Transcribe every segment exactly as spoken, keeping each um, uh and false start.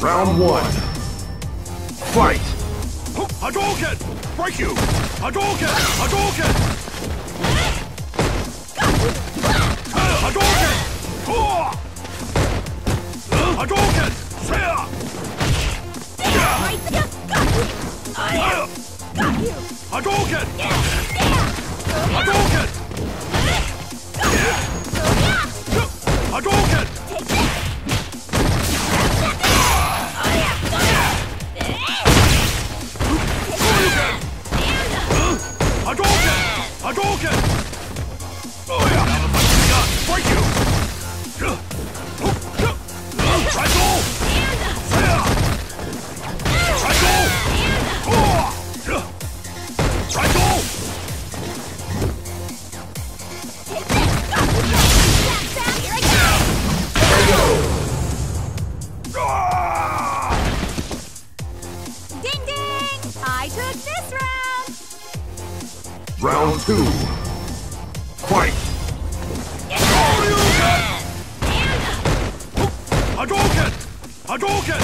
Round one. Fight! Hadouken! Break you! Hadouken! Hadouken! Hadouken! Hadouken! Hadouken! Hadouken! Hadouken! Hadouken! Hadouken! Oh yeah! Now the fight's begun! Break you! Triangle! Triangle! Triangle! Ding ding! I took this round! Round two. Fight! Hadouken! Hadouken!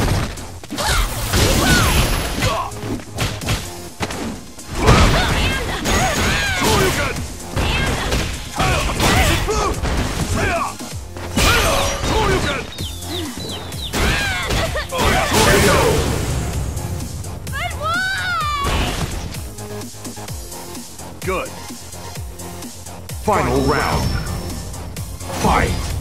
Hadouken! But why? Good. Final round. Fight!